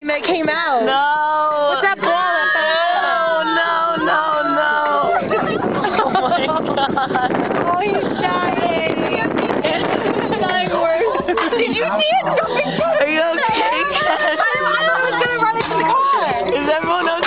That came out. No. What's that ball? Oh my god. Oh, he's dying. He's dying worse. Did you see it? Are you okay, Kat? I was going to run into the car. Is everyone okay?